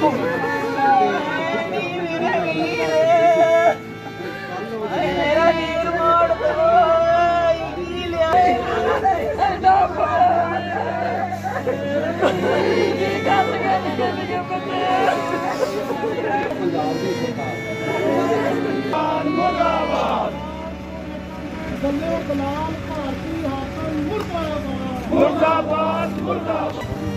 मुर्दाबाद मुर्दाबाद।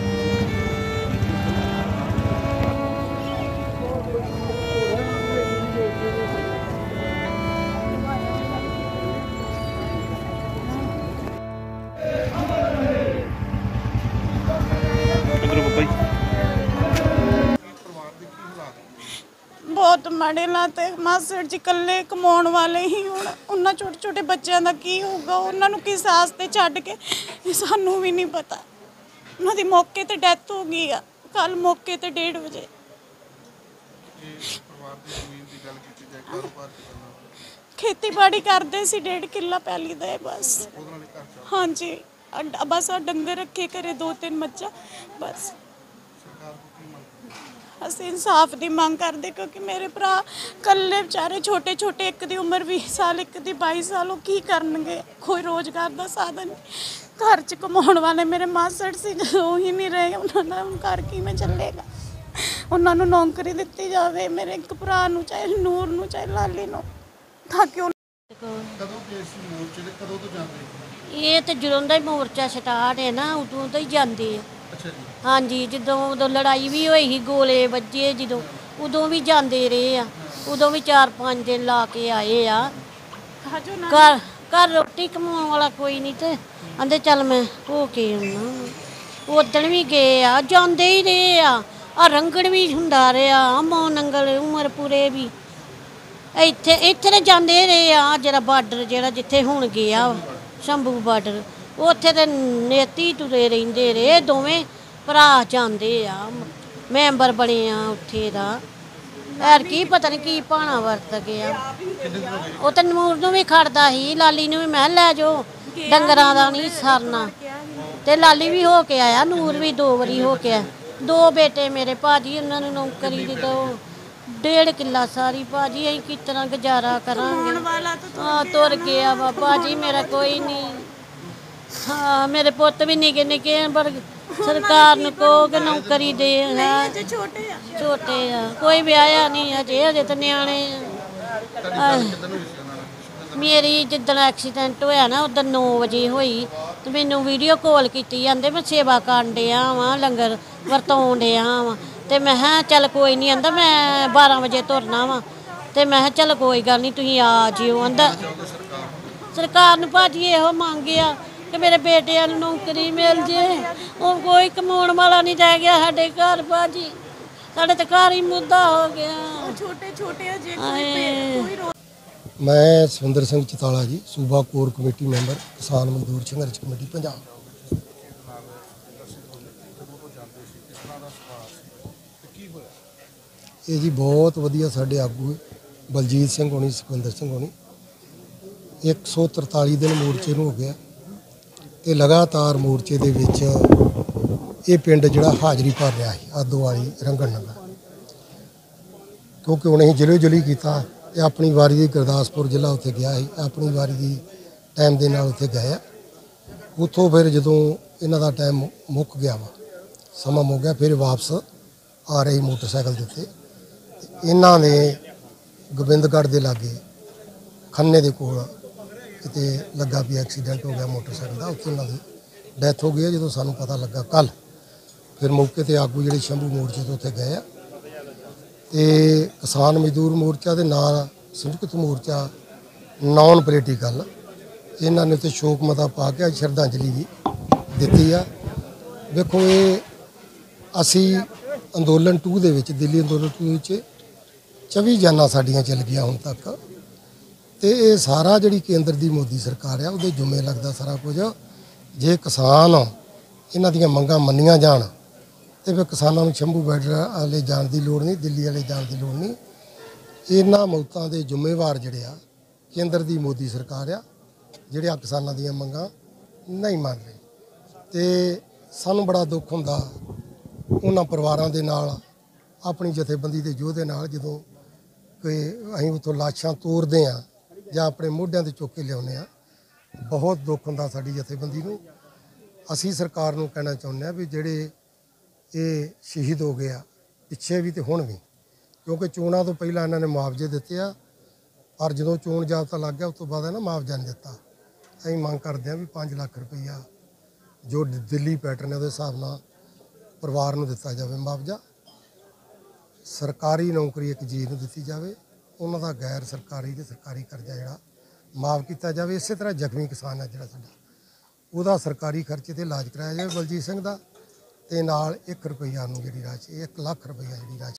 बहुत माड़े हालात है। मासड़ जी कल्ले कमाउण वाले ही हुण उन्हां छोटे छोटे बच्चों का की होगा, उन्होंने किस आस्ते छड्ड के सानू भी नहीं पता। उन्हां दी मौके ते डेथ हो गई आ, कल मौके ते 1:30 बजे। खेतीबाड़ी करते सी, 1.5 किला पैली दे बस। हाँ जी, बस डंगर रखे घरे 2-3 मच्छा बस। ਅਸੀਂ इंसाफ की मांग करते क्योंकि मेरे भरा कल्ले बेचारे छोटे छोटे, एक की उम्र 20 साल, एक की 22 साल, वो की करनगे? कोई रोज़गार का साधन नहीं। घर च कमाने वाले मेरे मासड़ से जो ही नहीं रहे, उन्होंने हम घर किवें चलेगा? उन्होंने नौकरी दी जाए मेरे एक भरा नूं, चाहे नूर नूं, चाहे लाली नूं, ताकि ये तो ਜਦੋਂ ਦਾ मोर्चा स्टार्ट है ना उदों तो ही जाते हैं। हाँ जी, ਜਦੋਂ उदों लड़ाई भी हुई ही, गोले ਵੱਜੇ ਜਦੋਂ, उदों भी जाते रहे आ। उदों भी 4-5 दिन ला के आए आ। घर घर रोटी कमाने वाला कोई नहीं, तो आंदे चल मैं हो के आना। उदण भी गए आ, जाते ही रहे आ रंगड़ भी हुंदा रहा, मो नंगल उमरपुरे भी इत्थे इत्थे जाते रहे आ। जरा बार्डर जरा जिथे हुण गया शंभू बार्डर, उत्थे ते नेती तुरे रहिंदे रहे, दोवें भरा जाते आ। मैंबर बने आ उत्थे दा, यार की पता नहीं की भाना वरत गया। वो तो नूर नूं भी खड़दा ही, लाली नूं भी मैं लै जाओ, डंगरां दा नहीं सरना। ते लाली भी हो के आया, नूर भी 2 बारी हो के आया। 2 बेटे मेरे भाजी, उन्होंने नौकरी दी 1.5 किला सारी भाजी, अं किस तरह गुजारा करांगे? हाँ तुर गया वा भाजी मेरा कोई नहीं। हाँ मेरे पुत भी निके निके, पर सरकार नूं कहो कि नौकरी दे। छोटे आ, कोई ब्याया नहीं अजे, अजे तो न्याणे। मेरी जिदन एक्सीडेंट होया ना उधर 9 बजे हुई, तो मैनू वीडियो कॉल की आंदे मैं सेवा कर दिया वा, लंगर वरताउण दिया वा। तो मैं चल कोई नहीं, आंदा मैं 12 बजे तुरना वा। तो मैं चल कोई गल नहीं, तुसीं आ जिओ। आंदा सरकार नूं भाजी इहो मंगिया कि मेरे बेटे नूं नौकरी मिल जे। वो कोई कमाउण वाला नहीं रह गया साडे घर भाजी, साडे तो घर ही मुद्दा हो गया। छोटे छोटे मैं सविंदर सिंह चिताला जी, सूबा कोर कमेटी मैंबर, किसान मजदूर संघर्ष कमेटी पंजाब। ये जी बहुत वधिया साडे आगू बलजीत सिंह होनी, सुखविंदर सिंह होनी 143 दिन मोर्चे नूं हो गया, तो लगातार मोर्चे दे विच ये पिंड जिहड़ा हाज़री भर रहा है आदोवाली रंगण नगर, क्योंकि उन्हें जिलो जिली किया। अपनी वारी की गुरदासपुर जिला उत्थे गया है, अपनी वारी की टाइम के नाल उत्थे गए। उत्थों फिर जदों इन्हां दा टाइम मुक गया वा, समा मुक गया, फिर वापस आ रही मोटरसाइकिल के उत्ते इन्हां ने गोबिंदगढ़ के लागे खन्ने के कोल किते लगा भी एक्सीडेंट हो गया मोटरसाइकिल का, उत्थे इन्हां दी डैथ हो गई। जो सानूं पता लगा कल, फिर मौके पर आगू जिहड़े शंभू मोर्चे तो उत्थे गए। तो किसान मजदूर मोर्चा के नाल संयुक्त मोर्चा नॉन पोलीटिकल इन्होंने उत्ते शोक मता पा के श्रद्धांजलि भी दी आ। देखो ये असी अंदोलन 2 दे विच, दिल्ली अंदोलन 2 विच 24 जानां साडियां चल गई हुण तक। तो ये सारा जिहड़ी केंद्र की मोदी सरकार है उहदे जुम्मे लगदा सारा कुछ। जे किसान इन्हां दीयां मंगां मन्नियां जाण तो फिर किसानों शंभू बार्डर वाले जाने की लोड़ नहीं, दिल्ली वाले जाने की लोड़ नहीं। इन्हां मौतां दे जिम्मेवार जिहड़े आ केंद्र की मोदी सरकार आ, जिहड़े किसानों दीयां मंगां नहीं मान रहे। तो सानूं बड़ा दुख हुंदा उन्हां परिवारां दे नाल ਆਪਣੀ ਜਥੇਬੰਦੀ ਦੇ ਯੋਧੇ ਨਾਲ ਜਦੋਂ ਕੋਈ ਅਸੀਂ ਉੱਥੋਂ ਲਾਸ਼ਾਂ ਤੋਰਦੇ ਆ ਜਾਂ ਆਪਣੇ ਮੋਢਿਆਂ ਤੇ ਚੁੱਕ ਕੇ ਲਿਆਉਂਦੇ ਆ, ਬਹੁਤ ਦੁੱਖ ਹੁੰਦਾ ਸਾਡੀ ਜਥੇਬੰਦੀ ਨੂੰ। ਅਸੀਂ ਸਰਕਾਰ ਨੂੰ ਕਹਿਣਾ ਚਾਹੁੰਦੇ ਆ ਵੀ ਜਿਹੜੇ ਇਹ ਸ਼ਹੀਦ ਹੋ ਗਏ ਆ ਪਿੱਛੇ ਵੀ ਤੇ ਹੁਣ ਵੀ, ਕਿਉਂਕਿ ਚੋਣਾਂ ਤੋਂ ਪਹਿਲਾਂ ਇਹਨਾਂ ਨੇ ਮੁਆਵਜ਼ੇ ਦਿੱਤੇ ਆ, ਪਰ ਜਦੋਂ ਚੋਣ ਜਾਬਤਾ ਲੱਗ ਗਿਆ ਉਸ ਤੋਂ ਬਾਅਦ ਇਹਨਾਂ ਮੁਆਵਜ਼ਾ ਨਹੀਂ ਦਿੱਤਾ। ਅਸੀਂ ਮੰਗ ਕਰਦੇ ਆ ਵੀ 5 ਲੱਖ ਰੁਪਈਆ ਜੋ ਦਿੱਲੀ ਪੈਟਰਨ ਹੈ ਉਹਦੇ ਹਿਸਾਬ ਨਾਲ ਪਰਿਵਾਰ ਨੂੰ ਦਿੱਤਾ ਜਾਵੇ ਮੁਆਵਜ਼ਾ। ਸਰਕਾਰੀ ਨੌਕਰੀ ਇੱਕ ਜੀ ਨੂੰ ਦਿੱਤੀ ਜਾਵੇ, ਉਹਨਾਂ ਦਾ ਗੈਰ ਸਰਕਾਰੀ ਤੇ ਸਰਕਾਰੀ ਕਰਜ਼ਾ ਜਿਹੜਾ ਮਾਫ ਕੀਤਾ ਜਾਵੇ। ਇਸੇ ਤਰ੍ਹਾਂ ਜ਼ਖਮੀ ਕਿਸਾਨ ਹੈ ਜਿਹੜਾ ਸਾਡਾ, ਉਹਦਾ ਸਰਕਾਰੀ ਖਰਚੇ ਤੇ ਇਲਾਜ ਕਰਾਇਆ ਜਾਵੇ ਬਲਜੀਤ ਸਿੰਘ ਦਾ, ਤੇ ਨਾਲ 1 ਰੁਪਈਆ ਨੂੰ ਜਿਹੜੀ ਰਾਸ਼ੀ 1 ਲੱਖ ਰੁਪਈਆ ਜਿਹੜੀ ਰਾਸ਼ੀ